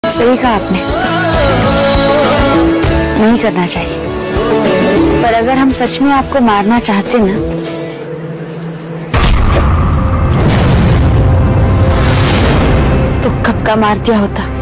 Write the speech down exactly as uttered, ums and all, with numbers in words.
सही कहा आपने, नहीं करना चाहिए। पर अगर हम सच में आपको मारना चाहते ना, तो कब का मार दिया होता।